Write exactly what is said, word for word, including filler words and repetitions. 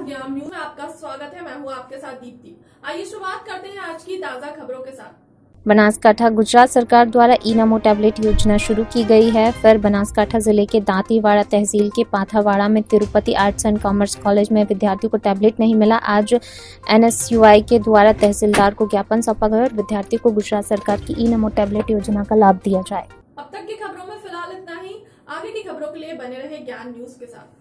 ज्ञान न्यूज में आपका स्वागत है। मैं हूं आपके साथ दीप्ति। आइए शुरुआत करते हैं आज की ताजा खबरों के साथ। बनासकांठा गुजरात सरकार द्वारा ई नमो टैबलेट योजना शुरू की गई है। फिर बनासकांठा जिले के दांतीवाड़ा तहसील के पाथावाड़ा में Tirupati arts and commerce college में विद्यार्थियों को टैबलेट नहीं मिला। आज एन एस यू आई के द्वारा तहसीलदार को ज्ञापन सौंपा गया और विद्यार्थियों को गुजरात सरकार की ई नमो टैबलेट योजना का लाभ दिया जाए। अब तक की खबरों में फिलहाल इतना ही। आगे की खबरों के लिए बने रहे ज्ञान न्यूज के साथ।